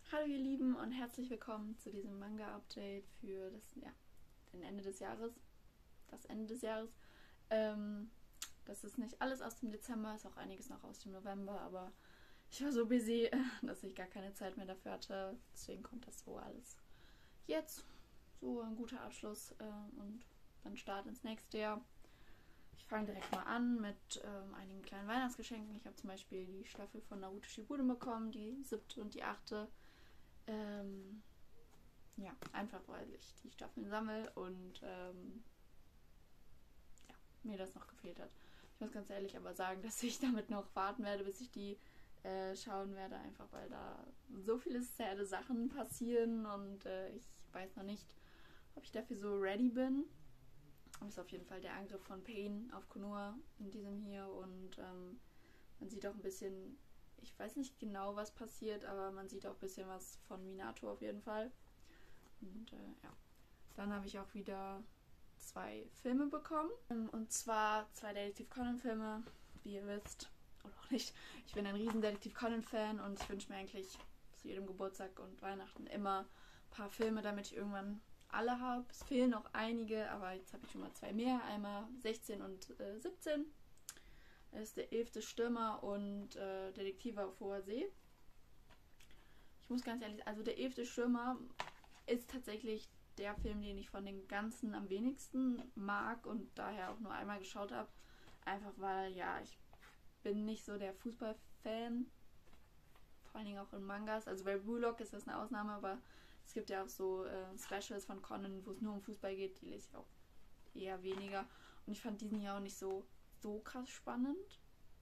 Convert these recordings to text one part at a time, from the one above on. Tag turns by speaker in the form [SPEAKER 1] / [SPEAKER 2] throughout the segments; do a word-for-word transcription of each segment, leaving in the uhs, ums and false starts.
[SPEAKER 1] Hallo ihr Lieben und herzlich willkommen zu diesem Manga-Update für das, ja, den Ende des Jahres. Das Ende des Jahres. Ähm, das ist nicht alles aus dem Dezember, ist auch einiges noch aus dem November, aber ich war so busy, dass ich gar keine Zeit mehr dafür hatte. Deswegen kommt das so alles jetzt. So ein guter Abschluss äh, und dann Start ins nächste Jahr. Ich fange direkt mal an mit ähm, einigen kleinen Weihnachtsgeschenken. Ich habe zum Beispiel die Staffel von Naruto Shippuden bekommen, die siebte und die achte. Ähm, ja, einfach weil ich die Staffeln sammle und ähm, ja, mir das noch gefehlt hat. Ich muss ganz ehrlich aber sagen, dass ich damit noch warten werde, bis ich die äh, schauen werde, einfach weil da so viele sad Sachen passieren und äh, ich weiß noch nicht, ob ich dafür so ready bin. Das ist auf jeden Fall der Angriff von Pain auf Konoha in diesem hier und ähm, man sieht auch ein bisschen, ich weiß nicht genau, was passiert, aber man sieht auch ein bisschen was von Minato auf jeden Fall. Und äh, ja, dann habe ich auch wieder zwei Filme bekommen. Und zwar zwei Detektiv Conan-Filme, wie ihr wisst. Oder auch nicht. Ich bin ein riesen Detektiv Conan-Fan und ich wünsche mir eigentlich zu jedem Geburtstag und Weihnachten immer ein paar Filme, damit ich irgendwann alle habe. Es fehlen noch einige, aber jetzt habe ich schon mal zwei mehr. Einmal sechzehn und äh, siebzehn. Das ist der elfte Stürmer und äh, Detektive auf hoher See. Ich muss ganz ehrlich, also der elfte Stürmer ist tatsächlich der Film, den ich von den ganzen am wenigsten mag und daher auch nur einmal geschaut habe. Einfach weil, ja, ich bin nicht so der Fußballfan. Vor allen Dingen auch in Mangas. Also bei Blue Lock ist das eine Ausnahme, aber es gibt ja auch so äh, Specials von Conan, wo es nur um Fußball geht. Die lese ich auch eher weniger. Und ich fand diesen hier auch nicht so, so krass spannend.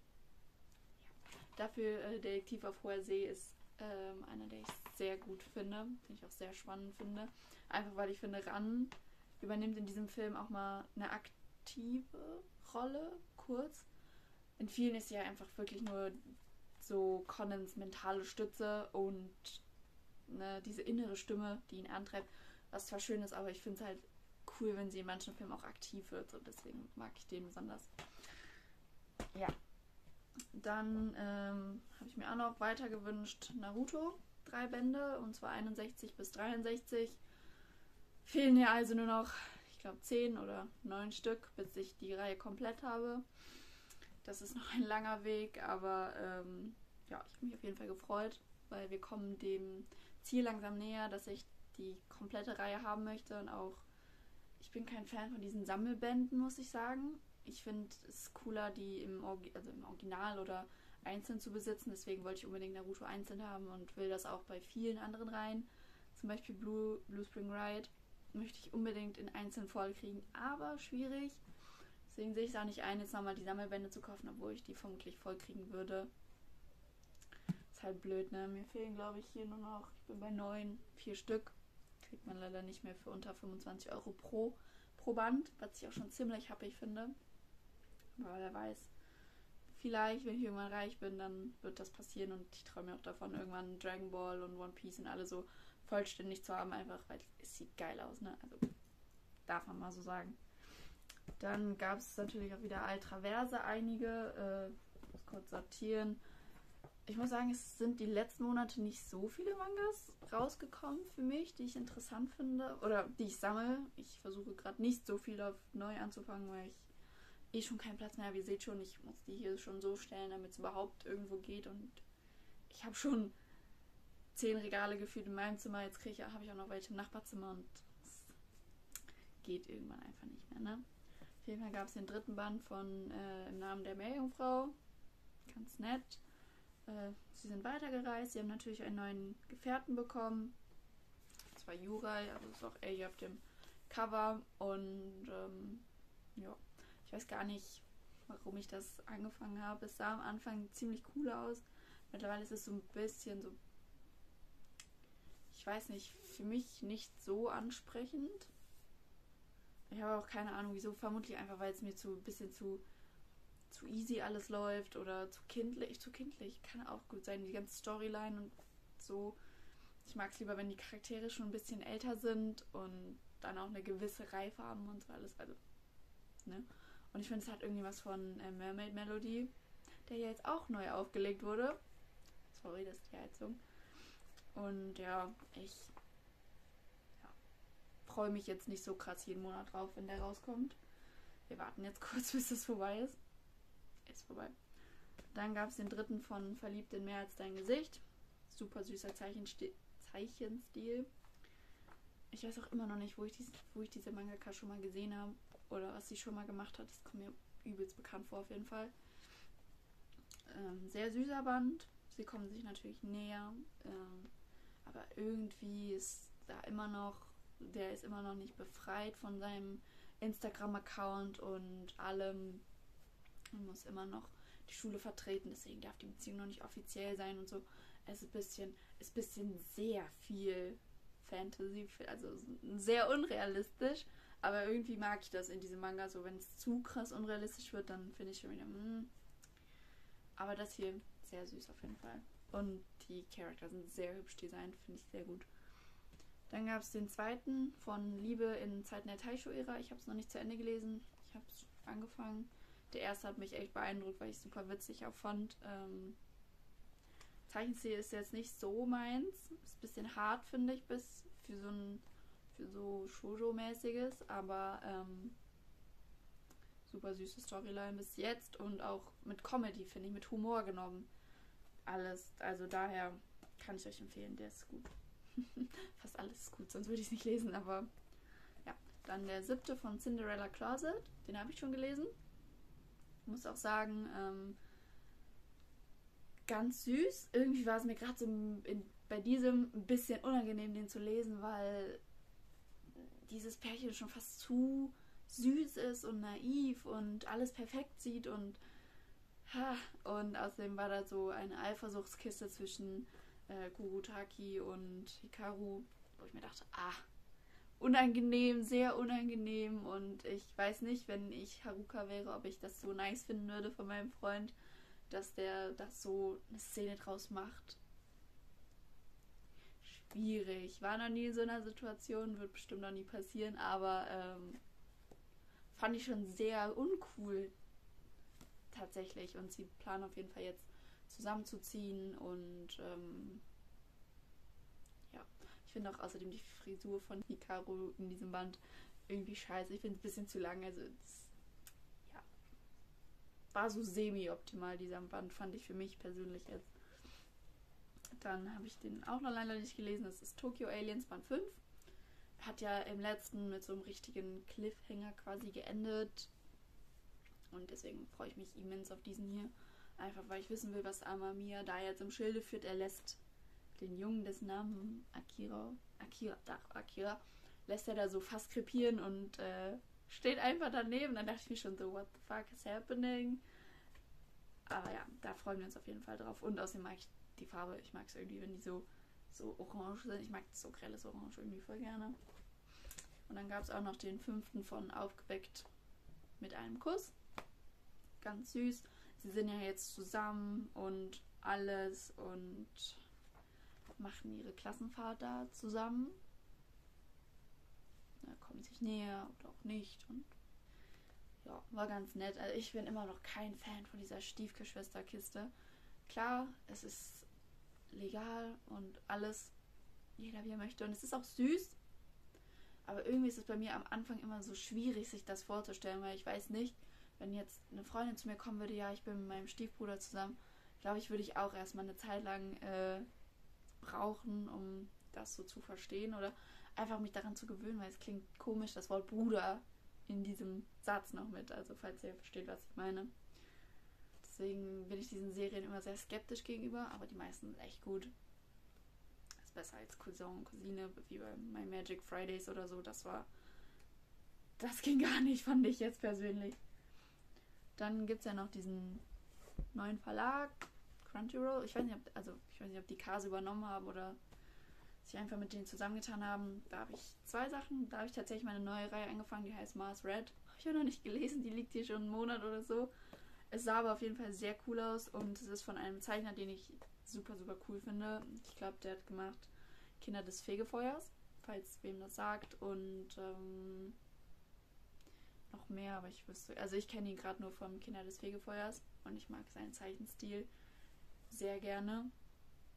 [SPEAKER 1] Dafür äh, Detektiv auf hoher See ist ähm, einer, der ich sehr gut finde, den ich auch sehr spannend finde. Einfach weil ich finde, Ran übernimmt in diesem Film auch mal eine aktive Rolle, kurz. In vielen ist sie ja einfach wirklich nur so Conans mentale Stütze und ne, diese innere Stimme, die ihn antreibt, was zwar schön ist, aber ich finde es halt cool, wenn sie in manchen Filmen auch aktiv wird und deswegen mag ich den besonders. Ja. Dann ähm, habe ich mir auch noch weiter gewünscht Naruto, drei Bände, und zwar einundsechzig bis dreiundsechzig. Fehlen ja also nur noch, ich glaube, zehn oder neun Stück, bis ich die Reihe komplett habe. Das ist noch ein langer Weg, aber ähm, ja, ich habe mich auf jeden Fall gefreut, weil wir kommen dem Ziel langsam näher, dass ich die komplette Reihe haben möchte und auch, ich bin kein Fan von diesen Sammelbänden, muss ich sagen. Ich finde es cooler, die im, Orgi also im Original oder einzeln zu besitzen. Deswegen wollte ich unbedingt Naruto einzeln haben und will das auch bei vielen anderen Reihen. Zum Beispiel Blue, Blue Spring Ride möchte ich unbedingt in einzeln voll kriegen, aber schwierig. Deswegen sehe ich es auch nicht ein, jetzt nochmal die Sammelbände zu kaufen, obwohl ich die vermutlich voll kriegen würde. Ist halt blöd, ne? Mir fehlen, glaube ich, hier nur noch, ich bin bei neun, vier Stück. Kriegt man leider nicht mehr für unter fünfundzwanzig Euro pro, pro Band, was ich auch schon ziemlich happig finde. Aber wer weiß, vielleicht, wenn ich irgendwann reich bin, dann wird das passieren und ich träume auch davon, irgendwann Dragon Ball und One Piece und alle so vollständig zu haben, einfach weil es sieht geil aus, ne? Also darf man mal so sagen. Dann gab es natürlich auch wieder Altraverse einige, äh, muss kurz sortieren. Ich muss sagen, es sind die letzten Monate nicht so viele Mangas rausgekommen für mich, die ich interessant finde oder die ich sammle. Ich versuche gerade nicht so viel auf neu anzufangen, weil ich eh schon keinen Platz mehr habe. Ihr seht schon, ich muss die hier schon so stellen, damit es überhaupt irgendwo geht. Und ich habe schon zehn Regale gefühlt in meinem Zimmer. Jetzt kriege ich, habe ich auch noch welche im Nachbarzimmer und es geht irgendwann einfach nicht mehr. Ne? Auf jeden Fall gab es den dritten Band von äh, Im Namen der Meerjungfrau. Ganz nett. Äh, sie sind weitergereist. Sie haben natürlich einen neuen Gefährten bekommen. Das war Jurai, also ist auch er hier auf dem Cover. Und ähm, ja, ich weiß gar nicht, warum ich das angefangen habe. Es sah am Anfang ziemlich cool aus. Mittlerweile ist es so ein bisschen so, ich weiß nicht, für mich nicht so ansprechend. Ich habe auch keine Ahnung, wieso. Vermutlich einfach, weil es mir zu ein bisschen zu, zu easy alles läuft oder zu kindlich. Zu kindlich kann auch gut sein. Die ganze Storyline und so. Ich mag es lieber, wenn die Charaktere schon ein bisschen älter sind und dann auch eine gewisse Reife haben und so alles. Also, ne? Und ich finde, es hat irgendwie was von äh, Mermaid Melody, der ja jetzt auch neu aufgelegt wurde. Sorry, das ist die Heizung. Und ja, ich ja, freue mich jetzt nicht so krass jeden Monat drauf, wenn der rauskommt. Wir warten jetzt kurz, bis das vorbei ist. Ist vorbei. Dann gab es den dritten von Verliebt in mehr als dein Gesicht. Super süßer Zeichenstil. Zeichenstil. Ich weiß auch immer noch nicht, wo ich, dies, wo ich diese Mangaka schon mal gesehen habe. Oder was sie schon mal gemacht hat. Das kommt mir übelst bekannt vor auf jeden Fall. Ähm, sehr süßer Band. Sie kommen sich natürlich näher. Ähm, aber irgendwie ist da immer noch, der ist immer noch nicht befreit von seinem Instagram-Account und allem. Man muss immer noch die Schule vertreten, deswegen darf die Beziehung noch nicht offiziell sein und so. Es ist ein bisschen, ist ein bisschen sehr viel Fantasy, also sehr unrealistisch, aber irgendwie mag ich das in diesem Manga so, wenn es zu krass unrealistisch wird, dann finde ich schon wieder, mm. Aber das hier sehr süß auf jeden Fall. Und die Charakter sind sehr hübsch designt, finde ich sehr gut. Dann gab es den zweiten von Liebe in Zeiten der Taisho-Ära. Ich habe es noch nicht zu Ende gelesen. Ich habe es angefangen. Der erste hat mich echt beeindruckt, weil ich es super witzig auch fand. Ähm, Zeichenstil ist jetzt nicht so meins. Ist ein bisschen hart, finde ich, bis für so ein für so Shoujo-mäßiges, aber ähm, super süße Storyline bis jetzt und auch mit Comedy, finde ich, mit Humor genommen. Alles, also daher kann ich euch empfehlen, der ist gut. Fast alles ist gut, sonst würde ich es nicht lesen, aber ja. Dann der siebte von Cinderella Closet, den habe ich schon gelesen. Muss auch sagen, ähm, ganz süß. Irgendwie war es mir gerade so in, bei diesem ein bisschen unangenehm, den zu lesen, weil dieses Pärchen schon fast zu süß ist und naiv und alles perfekt sieht und ha, und außerdem war da so eine Eifersuchtskiste zwischen äh, Kurotaki und Hikaru, wo ich mir dachte, ah, unangenehm, sehr unangenehm und ich weiß nicht, wenn ich Haruka wäre, ob ich das so nice finden würde von meinem Freund, dass der das so eine Szene draus macht. Schwierig. War noch nie in so einer Situation, wird bestimmt noch nie passieren, aber ähm, fand ich schon sehr uncool tatsächlich und sie planen auf jeden Fall jetzt zusammenzuziehen und ähm, ja, ich finde auch außerdem die Frisur von Hikaru in diesem Band irgendwie scheiße. Ich finde es ein bisschen zu lang, also das, ja, war so semi-optimal dieser Band, fand ich für mich persönlich jetzt. Dann habe ich den auch noch leider nicht gelesen, das ist Tokyo Aliens Band fünf. Hat ja im letzten mit so einem richtigen Cliffhanger quasi geendet. Und deswegen freue ich mich immens auf diesen hier. Einfach weil ich wissen will, was Amamiya da jetzt im Schilde führt. Er lässt den Jungen, dessen Namen Akira, Akira, da, Akira, lässt er da so fast krepieren und äh, steht einfach daneben. Dann dachte ich mir schon so, what the fuck is happening? Aber ja, da freuen wir uns auf jeden Fall drauf. Und außerdem mag ich die Farbe. Ich mag es irgendwie, wenn die so, so orange sind. Ich mag das so grelles Orange irgendwie voll gerne. Und dann gab es auch noch den fünften von Aufgeweckt mit einem Kuss. Ganz süß. Sie sind ja jetzt zusammen und alles und machen ihre Klassenfahrt da zusammen. Da kommen sich näher oder auch nicht. Und ja, war ganz nett. Also ich bin immer noch kein Fan von dieser Stiefgeschwisterkiste. Klar, es ist legal und alles, jeder wie er möchte. Und es ist auch süß. Aber irgendwie ist es bei mir am Anfang immer so schwierig, sich das vorzustellen, weil ich weiß nicht, wenn jetzt eine Freundin zu mir kommen würde, ja, ich bin mit meinem Stiefbruder zusammen, glaube ich, würde ich auch erstmal eine Zeit lang äh, brauchen, um das so zu verstehen oder einfach mich daran zu gewöhnen, weil es klingt komisch, das Wort Bruder in diesem Satz noch mit, also falls ihr versteht, was ich meine. Deswegen bin ich diesen Serien immer sehr skeptisch gegenüber, aber die meisten sind echt gut. Ist besser als Cousin und Cousine, wie bei My Magic Fridays oder so, das war, das ging gar nicht, fand ich jetzt persönlich. Dann gibt es ja noch diesen neuen Verlag, Crunchyroll. Ich weiß nicht, ob, also ich weiß nicht, ob die Kase übernommen haben oder sich einfach mit denen zusammengetan haben. Da habe ich zwei Sachen. Da habe ich tatsächlich meine neue Reihe angefangen, die heißt Mars Red. Habe ich auch noch nicht gelesen, die liegt hier schon einen Monat oder so. Es sah aber auf jeden Fall sehr cool aus und es ist von einem Zeichner, den ich super, super cool finde. Ich glaube, der hat gemacht Kinder des Fegefeuers, falls wem das sagt. Und ähm, noch mehr, aber ich wüsste, also ich kenne ihn gerade nur vom Kinder des Fegefeuers und ich mag seinen Zeichenstil sehr gerne.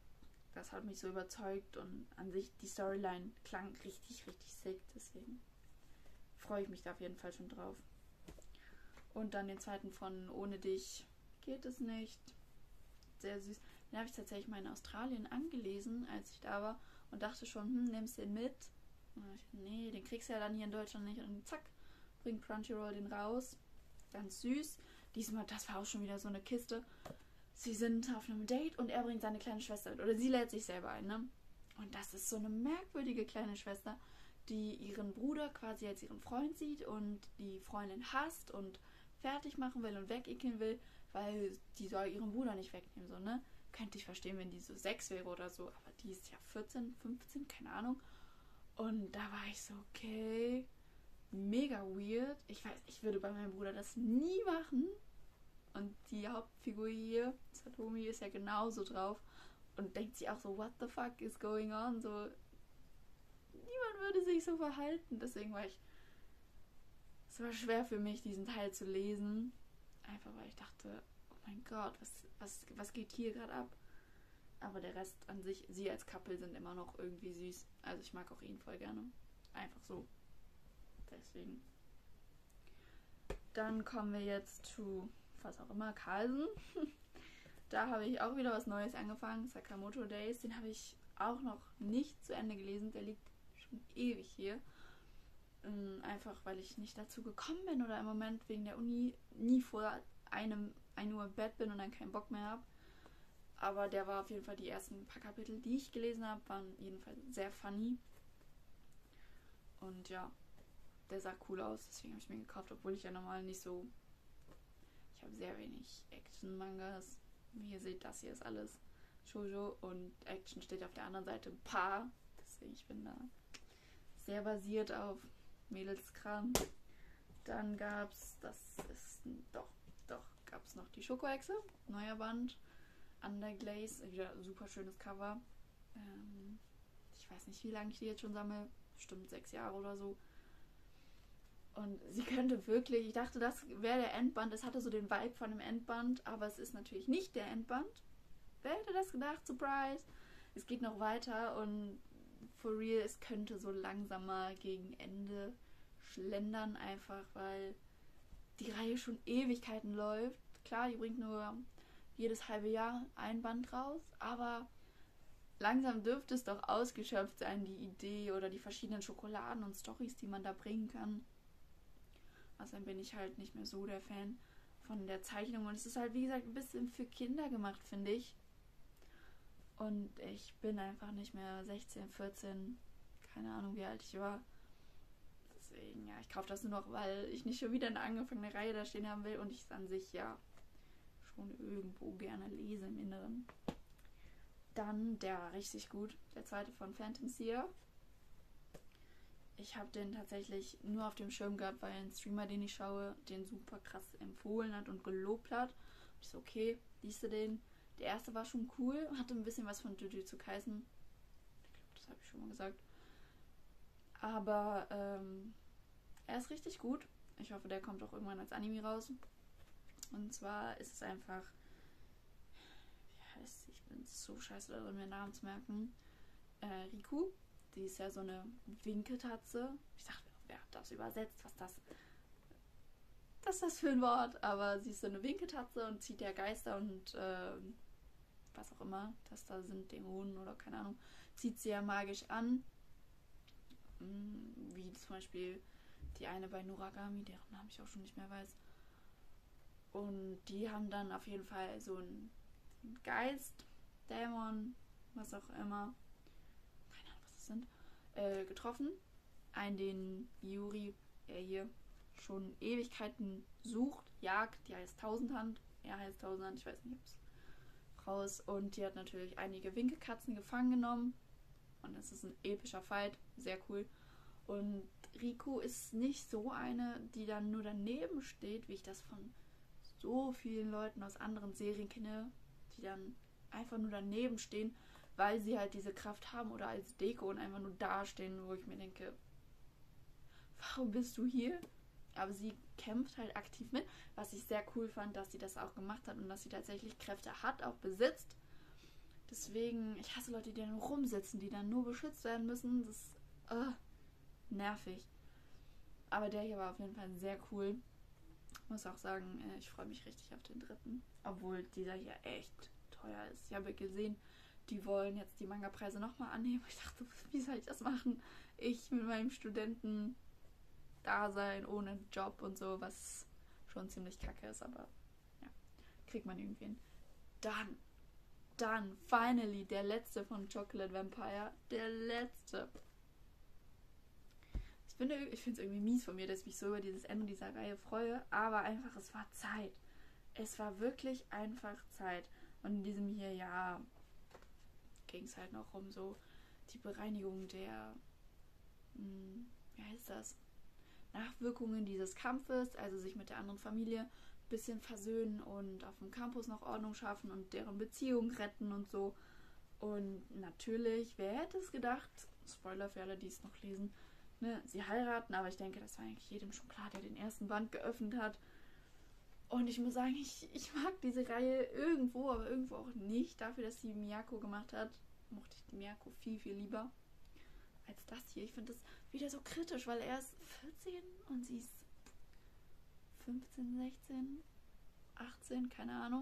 [SPEAKER 1] das hat mich so überzeugt und an sich die Storyline klang richtig, richtig sick, deswegen freue ich mich da auf jeden Fall schon drauf. Und dann den zweiten von Ohne dich geht es nicht. Sehr süß. Den habe ich tatsächlich mal in Australien angelesen, als ich da war und dachte schon, hm, nimmst den mit? Und dann dachte ich, nee, den kriegst du ja dann hier in Deutschland nicht. Und zack, bringt Crunchyroll den raus. Ganz süß. Diesmal, das war auch schon wieder so eine Kiste. Sie sind auf einem Date und er bringt seine kleine Schwester mit. Oder sie lädt sich selber ein, ne? Und das ist so eine merkwürdige kleine Schwester, die ihren Bruder quasi als ihren Freund sieht und die Freundin hasst und fertig machen will und wegekeln will, weil die soll ihren Bruder nicht wegnehmen, so, ne? Könnte ich verstehen, wenn die so sechs wäre oder so, aber die ist ja vierzehn, fünfzehn, keine Ahnung. Und da war ich so, okay, mega weird. Ich weiß, ich würde bei meinem Bruder das nie machen. Und die Hauptfigur hier, Satomi, ist ja genauso drauf und denkt sich auch so, what the fuck is going on? So, niemand würde sich so verhalten. Deswegen war ich, es war schwer für mich, diesen Teil zu lesen. Einfach weil ich dachte, oh mein Gott, was, was, was geht hier gerade ab? Aber der Rest an sich, sie als Couple sind immer noch irgendwie süß. Also ich mag auch ihn voll gerne. Einfach so. Deswegen. Dann kommen wir jetzt zu, was auch immer, Carlsen. Da habe ich auch wieder was Neues angefangen. Sakamoto Days. Den habe ich auch noch nicht zu Ende gelesen. Der liegt schon ewig hier. Einfach weil ich nicht dazu gekommen bin oder im Moment wegen der Uni nie vor einem ein Uhr im Bett bin und dann keinen Bock mehr habe. Aber der war auf jeden Fall, die ersten paar Kapitel, die ich gelesen habe, waren jedenfalls sehr funny. Und ja, der sah cool aus, deswegen habe ich mir gekauft, obwohl ich ja normal nicht so... Ich habe sehr wenig Action-Mangas. Wie ihr seht, das hier ist alles Shoujo und Action steht auf der anderen Seite ein paar. Deswegen, ich bin da sehr basiert auf Mädelskram. Dann gab es, das ist, doch, doch, gab es noch die Schokohexe, neuer Band. Underglaze, wieder super schönes Cover. Ähm, ich weiß nicht, wie lange ich die jetzt schon sammle. Bestimmt sechs Jahre oder so. Und sie könnte wirklich, ich dachte, das wäre der Endband. Es hatte so den Vibe von dem Endband, aber es ist natürlich nicht der Endband. Wer hätte das gedacht? Surprise! Es geht noch weiter und for real, es könnte so langsam mal gegen Ende schlendern, einfach weil die Reihe schon Ewigkeiten läuft. Klar, die bringt nur jedes halbe Jahr ein Band raus, aber langsam dürfte es doch ausgeschöpft sein, die Idee oder die verschiedenen Schokoladen und Storys, die man da bringen kann. Außerdem bin ich halt nicht mehr so der Fan von der Zeichnung und es ist halt, wie gesagt, ein bisschen für Kinder gemacht, finde ich. Und ich bin einfach nicht mehr sechzehn, vierzehn, keine Ahnung, wie alt ich war. Deswegen, ja, ich kaufe das nur noch, weil ich nicht schon wieder eine angefangene Reihe da stehen haben will und ich es an sich, ja, schon irgendwo gerne lese im Inneren. Dann, der war richtig gut, der zweite von Phantom Seer. Ich habe den tatsächlich nur auf dem Schirm gehabt, weil ein Streamer, den ich schaue, den super krass empfohlen hat und gelobt hat. Und ich so, okay, liest du den? Der erste war schon cool, hatte ein bisschen was von Jujutsu Kaisen. Ich glaube, das habe ich schon mal gesagt. Aber ähm, er ist richtig gut. Ich hoffe, der kommt auch irgendwann als Anime raus. Und zwar ist es einfach... Wie heißt sie? Ich bin so scheiße darin, mir Namen zu merken. Äh, Riku. Die ist ja so eine Winkeltatze. Ich dachte, wer hat das übersetzt? Was das... Was ist das für ein Wort? Aber sie ist so eine Winkeltatze und zieht ja Geister und äh, was auch immer, das da sind, Dämonen oder keine Ahnung, zieht sie ja magisch an. Wie zum Beispiel die eine bei Noragami, deren Namen ich auch schon nicht mehr weiß. Und die haben dann auf jeden Fall so einen Geist, Dämon, was auch immer, keine Ahnung, was das sind, äh, getroffen. Einen, den Yuri, er hier schon Ewigkeiten sucht, jagt, die heißt Tausendhand, er heißt Tausendhand, ich weiß nicht, ob es raus. Und die hat natürlich einige Winkelkatzen gefangen genommen. Und das ist ein epischer Fight, sehr cool. Und Riku ist nicht so eine, die dann nur daneben steht, wie ich das von so vielen Leuten aus anderen Serien kenne, die dann einfach nur daneben stehen, weil sie halt diese Kraft haben oder als Deko und einfach nur dastehen, wo ich mir denke, warum bist du hier? Aber sie kämpft halt aktiv mit, was ich sehr cool fand, dass sie das auch gemacht hat und dass sie tatsächlich Kräfte hat, auch besitzt. Deswegen, ich hasse Leute, die dann rumsitzen, die dann nur beschützt werden müssen. Das ist uh, nervig. Aber der hier war auf jeden Fall sehr cool. Ich muss auch sagen, ich freue mich richtig auf den dritten. Obwohl dieser hier echt teuer ist. Ich habe gesehen, die wollen jetzt die Manga-Preise nochmal annehmen. Ich dachte, wie soll ich das machen? Ich mit meinem Studenten-Dasein ohne Job und so, was schon ziemlich kacke ist, aber ja, kriegt man irgendwie hin. Dann, dann, finally, der letzte von Chocolate Vampire. Der letzte. Ich finde ich finde es irgendwie mies von mir, dass ich mich so über dieses Ende dieser Reihe freue, aber einfach, es war Zeit. Es war wirklich einfach Zeit. Und in diesem hier, ja, ging es halt noch um so die Bereinigung der, mh, wie heißt das, Nachwirkungen dieses Kampfes, also sich mit der anderen Familie ein bisschen versöhnen und auf dem Campus noch Ordnung schaffen und deren Beziehung retten und so. Und natürlich, wer hätte es gedacht, Spoiler für alle, die es noch lesen, ne, sie heiraten, aber ich denke, das war eigentlich jedem schon klar, der den ersten Band geöffnet hat. Und ich muss sagen, ich, ich mag diese Reihe irgendwo, aber irgendwo auch nicht. Dafür, dass sie Miyako gemacht hat, mochte ich die Miyako viel, viel lieber als das hier. Ich finde das wieder so kritisch, weil er ist vierzehn und sie ist fünfzehn, sechzehn, achtzehn, keine Ahnung.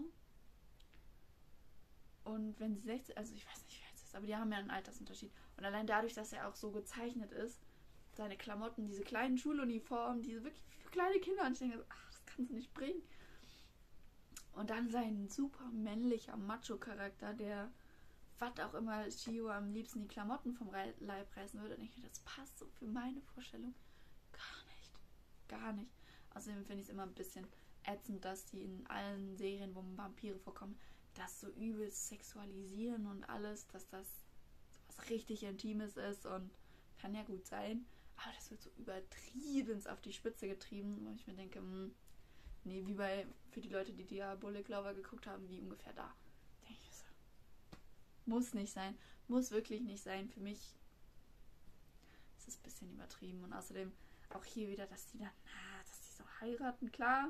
[SPEAKER 1] Und wenn sie sechzehn, also ich weiß nicht, wer es ist, aber die haben ja einen Altersunterschied. Und allein dadurch, dass er auch so gezeichnet ist, seine Klamotten, diese kleinen Schuluniformen, diese wirklich für kleine Kinder, und ich denke, ach, das kannst du nicht bringen. Und dann sein super männlicher Macho-Charakter, der, was auch immer, Shio am liebsten die Klamotten vom Leib reißen würde. Und ich denke, das passt so für meine Vorstellung gar nicht. Gar nicht. Außerdem finde ich es immer ein bisschen ätzend, dass die in allen Serien, wo Vampire vorkommen, das so übelst sexualisieren und alles, dass das so was richtig Intimes ist und kann ja gut sein. Aber das wird so übertrieben auf die Spitze getrieben, wo ich mir denke, mh, nee, wie bei, für die Leute, die Diabolik Lover geguckt haben, wie ungefähr da. Denke ich so. Muss nicht sein. Muss wirklich nicht sein. Für mich ist es ein bisschen übertrieben. Und außerdem auch hier wieder, dass die dann, na, dass die so heiraten, klar.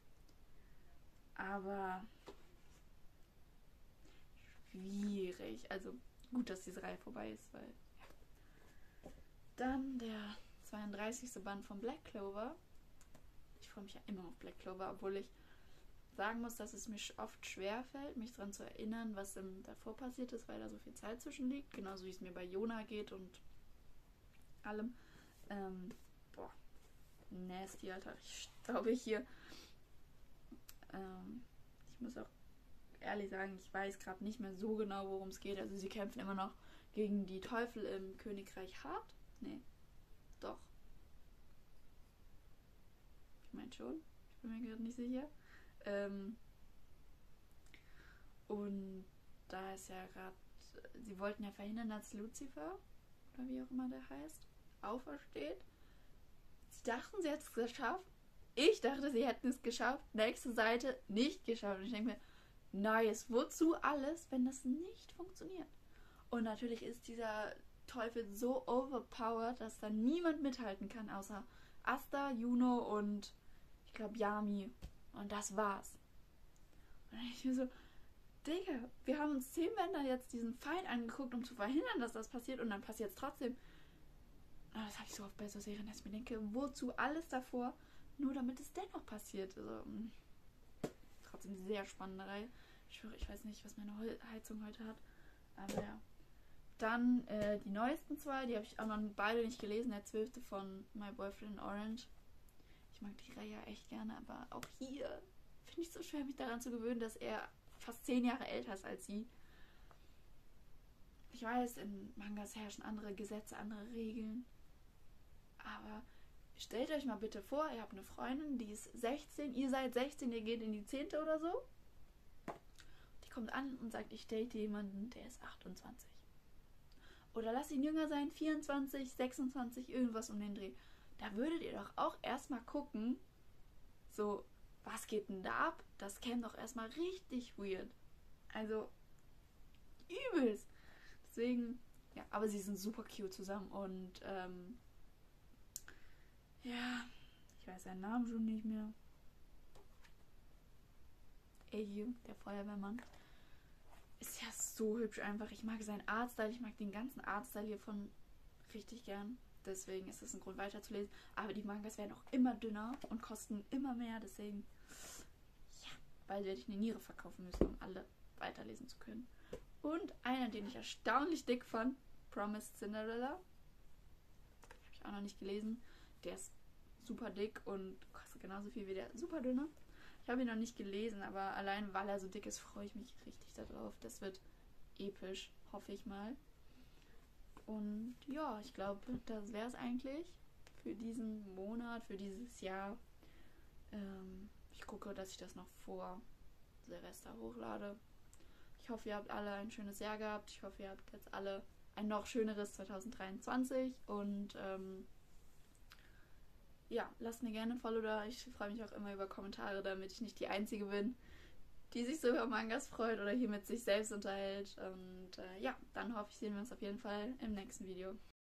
[SPEAKER 1] Aber schwierig. Also gut, dass diese Reihe vorbei ist, weil ja. Dann der zweiunddreißigste Band von Black Clover. Ich freue mich ja immer auf Black Clover, obwohl ich sagen muss, dass es mir oft schwer fällt, mich daran zu erinnern, was im, davor passiert ist, weil da so viel Zeit zwischen liegt. Genauso wie es mir bei Yona geht und allem. Ähm, boah, nasty, Alter. Ich glaube hier. Ähm, ich muss auch ehrlich sagen, ich weiß gerade nicht mehr so genau, worum es geht. Also sie kämpfen immer noch gegen die Teufel im Königreich Hart. Nee, doch. Ich meine schon. Ich bin mir gerade nicht sicher. Ähm, und da ist ja gerade, sie wollten ja verhindern, dass Lucifer, oder wie auch immer der heißt, aufersteht. Sie dachten, sie hätten es geschafft. Ich dachte, sie hätten es geschafft. Nächste Seite, nicht geschafft. Und ich denke mir, nice, wozu alles, wenn das nicht funktioniert? Und natürlich ist dieser Teufel so overpowered, dass da niemand mithalten kann, außer Asta, Juno und ich glaube Yami. Und das war's. Und dann ich mir so, Digga, wir haben uns zehn Bänder jetzt diesen Feind angeguckt, um zu verhindern, dass das passiert, und dann passiert es trotzdem. Aber das habe ich so oft bei so Serien, dass ich mir denke, wozu alles davor, nur damit es dennoch passiert. Also, trotzdem eine sehr spannende Reihe. Ich schwöre, ich weiß nicht, was meine Heizung heute hat. Aber ja. Dann äh, die neuesten zwei, die habe ich auch noch beide nicht gelesen. Der zwölfte von My Boyfriend in Orange. Ich mag die Reihe echt gerne, aber auch hier finde ich es so schwer, mich daran zu gewöhnen, dass er fast zehn Jahre älter ist als sie. Ich weiß, in Mangas herrschen andere Gesetze, andere Regeln. Aber stellt euch mal bitte vor, ihr habt eine Freundin, die ist sechzehn, ihr seid sechzehn, ihr geht in die zehnte oder so. Die kommt an und sagt, ich date jemanden, der ist achtundzwanzig. Oder lasst ihn jünger sein, vierundzwanzig, sechsundzwanzig, irgendwas um den Dreh. Da würdet ihr doch auch erstmal gucken, so, was geht denn da ab? Das käme doch erstmal richtig weird. Also, übelst. Deswegen, ja, aber sie sind super cute zusammen und, ähm, ja, ich weiß seinen Namen schon nicht mehr. Eiju, der Feuerwehrmann. ist ja so hübsch einfach. Ich mag seinen Artstyle, ich mag den ganzen Artstyle hiervon richtig gern. Deswegen ist es ein Grund weiterzulesen. Aber die Mangas werden auch immer dünner und kosten immer mehr. Deswegen, ja, bald werde ich eine Niere verkaufen müssen, um alle weiterlesen zu können. Und einer, den ich erstaunlich dick fand, Promised Cinderella. Habe ich auch noch nicht gelesen. Der ist super dick und kostet genauso viel wie der super dünne. Ich habe ihn noch nicht gelesen, aber allein weil er so dick ist, freue ich mich richtig darauf. Das wird episch, hoffe ich mal. Und ja, ich glaube, das wäre es eigentlich für diesen Monat, für dieses Jahr. Ähm, ich gucke, dass ich das noch vor Silvester hochlade. Ich hoffe, ihr habt alle ein schönes Jahr gehabt. Ich hoffe, ihr habt jetzt alle ein noch schöneres zwanzig dreiundzwanzig. Und ähm, ja, lasst mir gerne ein Follow da. Ich freue mich auch immer über Kommentare, damit ich nicht die Einzige bin, die sich so über Mangas freut oder hier mit sich selbst unterhält. Und äh, ja, dann hoffe ich, sehen wir uns auf jeden Fall im nächsten Video.